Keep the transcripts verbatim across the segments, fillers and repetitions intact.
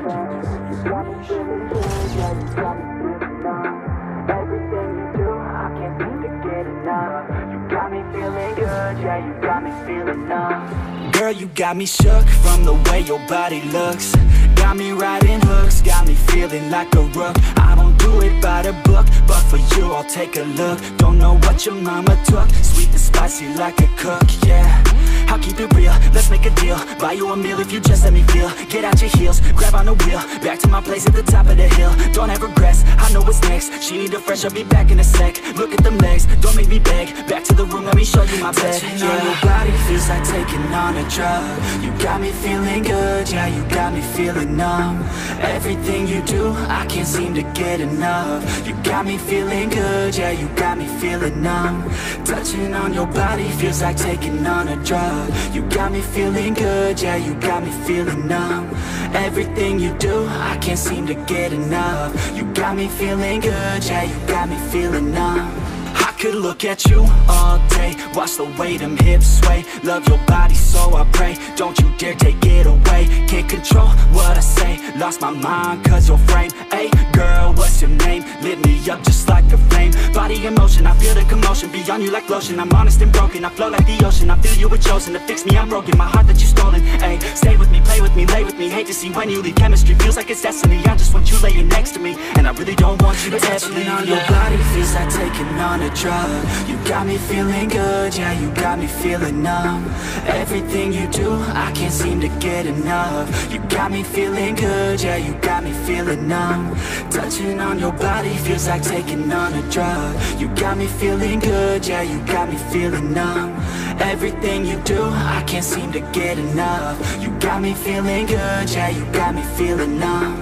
Girl, you got me shook from the way your body looks. Got me riding hooks, got me feeling like a rook. I don't do it by the book, but for you I'll take a look. Don't know what your mama took, sweet and spicy like a cook, yeah. I'll keep it real, let's make a deal. Buy you a meal if you just let me feel. Get out your heels, grab on the wheel. Back to my place at the top of the hill. Don't have regrets, I know what's next. She need a fresh, I'll be back in a sec. Look at them legs, don't make me beg. Back to the room, let me show you my bed. Touching on your body feels like taking on a drug. You got me feeling good, yeah, you got me feeling numb. Everything you do, I can't seem to get enough. You got me feeling good, yeah, you got me feeling numb. Touching on your body feels like taking on a drug. You got me feeling good, yeah, you got me feeling numb. Everything you do, I can't seem to get enough. You got me feeling good, yeah, you got me feeling numb. I could look at you all day, watch the way them hips sway. Love your body, so I pray, don't you dare take it away. Can't control what I say, lost my mind cause your frame. Hey girl, what's your name? Lit me up just like a flame. Body in motion, I feel the commotion. Beyond you like lotion, I'm honest and broken. I flow like the ocean, I feel you were chosen to fix me, I'm broken. My heart that you stolen, hey. Stay with me, play with me, lay with me. Hate to see when you leave, chemistry feels like it's destiny. I just want you laying next to me, and I really don't want you to ever leave. On your body feels like taking on a drug. You got me feeling good, yeah, you got me feeling numb. Everything you do, I can't seem to get enough. You got me feeling good, yeah, you got me feeling numb. Touching on your body feels like taking on a drug. You got me feeling good, yeah, you got me feeling numb. Everything you do, I can't seem to get enough. You got me feeling good, yeah, you got me feeling numb.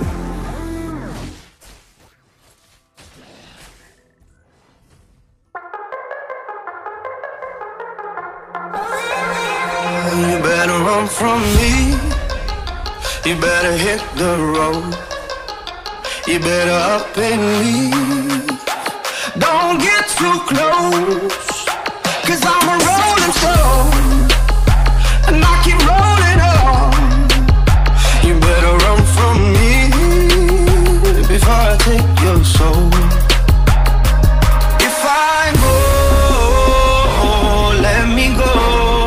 You better run from me. You better hit the road. You better up and leave. Don't get too close, cause I'm a rolling stone, and I keep rolling on. You better run from me before I take your soul. If I go, let me go.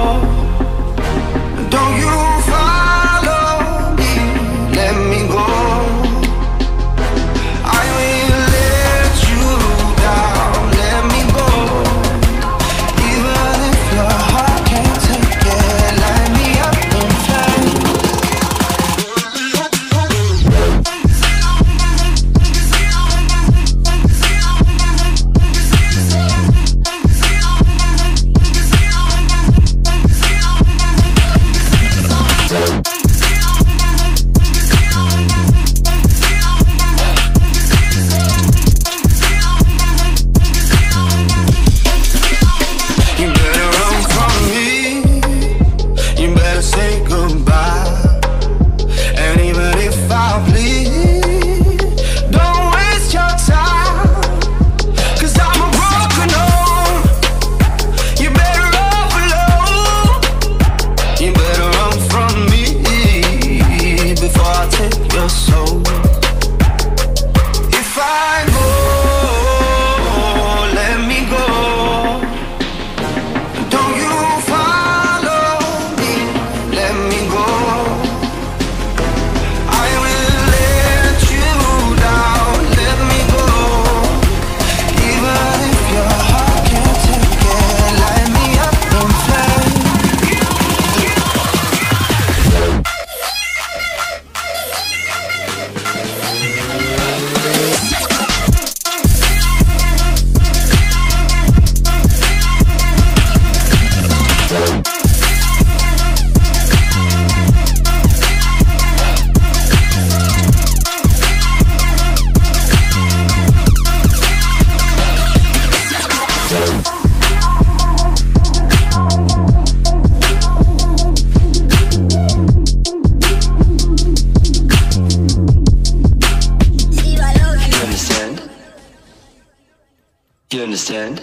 You understand?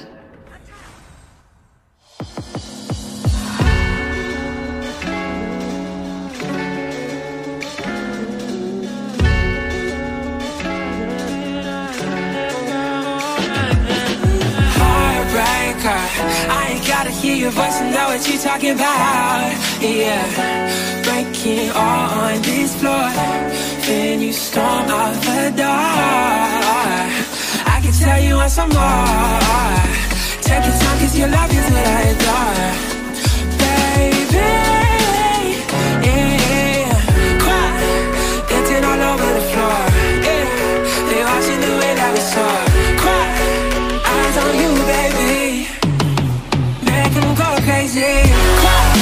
gotta hear your voice and know what you're talking about. Yeah, breaking all on this floor, then you storm out the door. I can tell you want some more. Take your time, cause your love is what I adore. Baby, yeah, quiet, dancing all over the floor. Yeah, they watching the way that we soar. Quiet, eyes on you, baby, make them go crazy. Quiet.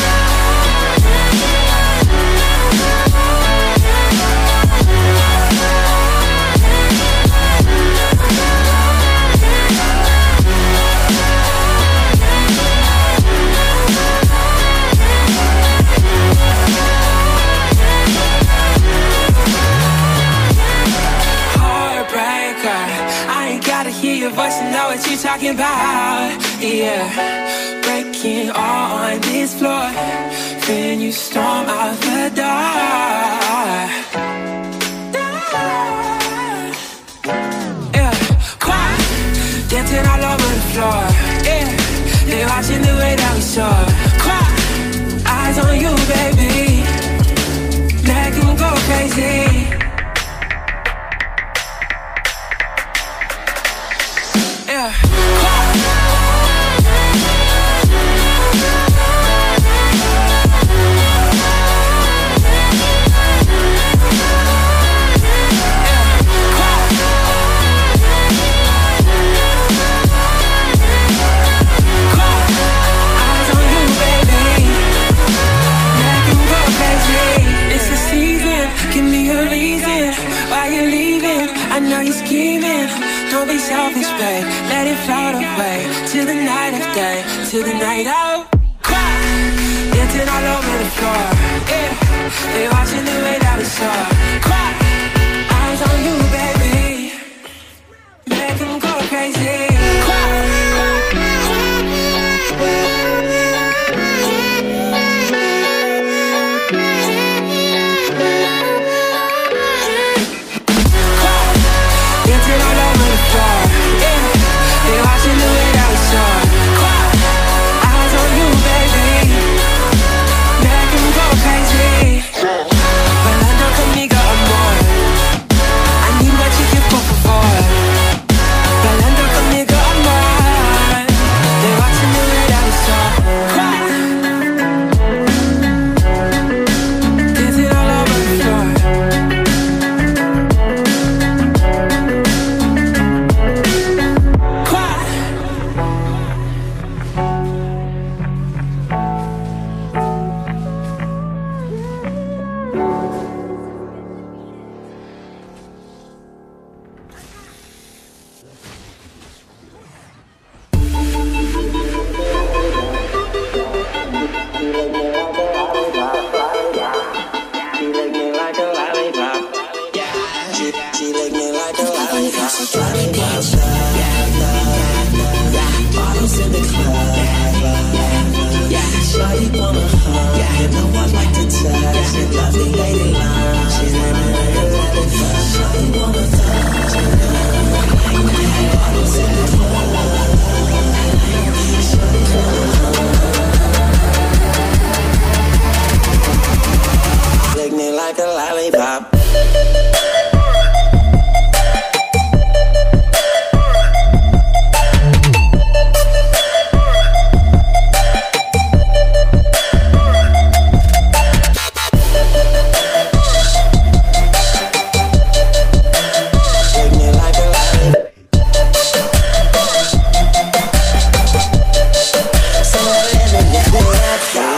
Hear your voice and know what you're talking about. Yeah, breaking all on this floor, then you storm out the door. Yeah, quiet, dancing all over the floor. Yeah, they watching the way that we soar. Quiet, eyes on you, baby, make them go crazy. Yeah. Don't be selfish, babe. Let it float away to the night of day, to the night of quiet, dancing all over the floor. Yeah, they watching the way that we soar. Quiet, eyes on you, baby, make them go crazy.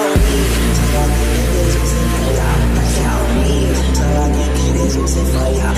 Fire.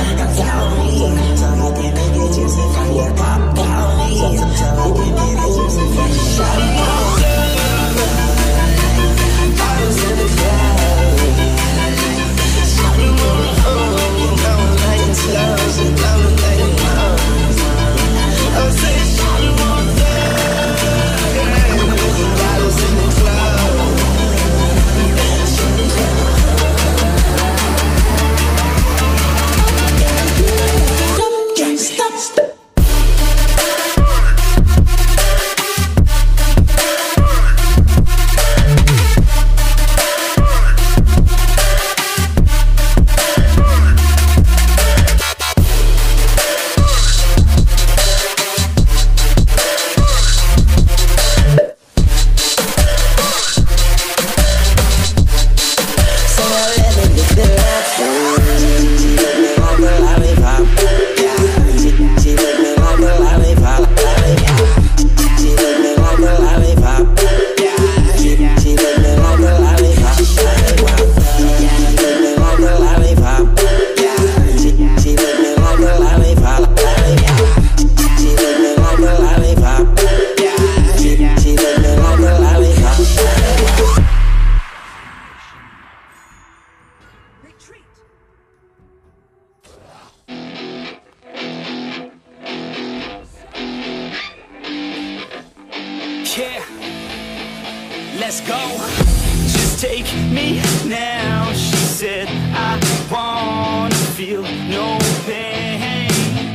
let's go. Just take me now, she said, I wanna feel no pain.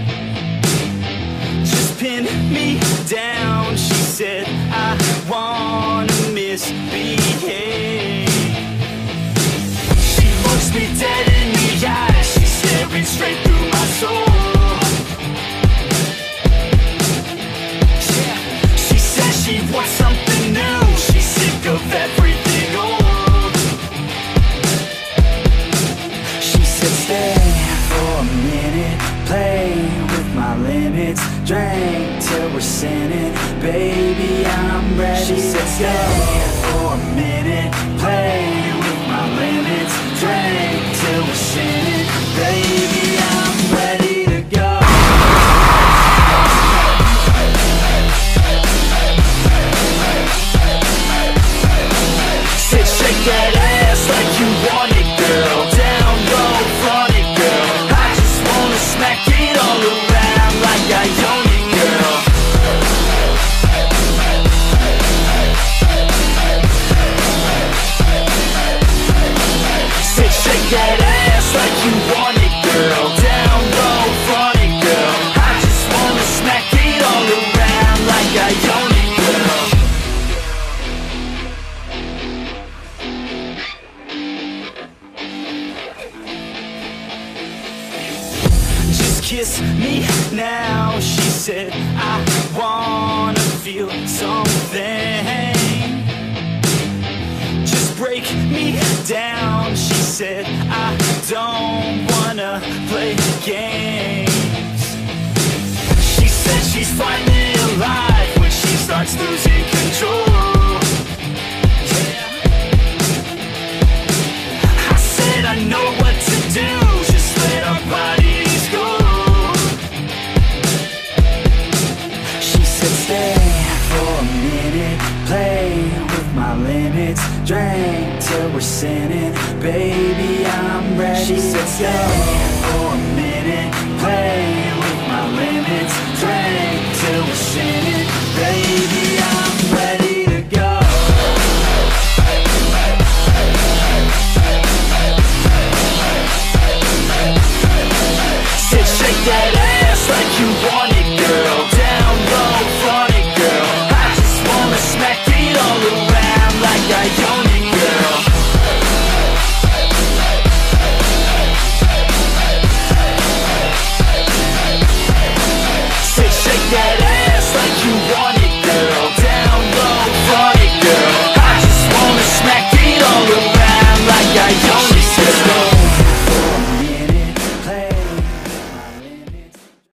Just pin me down, she said, I wanna misbehave. She looks me dead in the eyes, she's staring straight through my soul. Yeah, she says she wants something new, she's sick of everything old. She said stay for a minute, play with my limits, drink till we're sinning, baby I'm ready. She said stay for a minute, play with my limits, drink till we're sinning, baby I'm ready to go. Said shake that ass like you want it, girl, down low, front it, girl, I just wanna smack it all around like I own it, girl. Said shake that ass like you want it, girl, down low, front it, girl, I just wanna smack it all around like I own it, girl. Just kiss me now, she said, I wanna feel something. Just break me down, she said, I don't wanna play games. She said she's finally alive when she starts losing control. Yeah. I said I know what to do, just let our bodies go. She said stay for a minute, play with my limits, drink till we're sinning, baby I'm ready. She said stay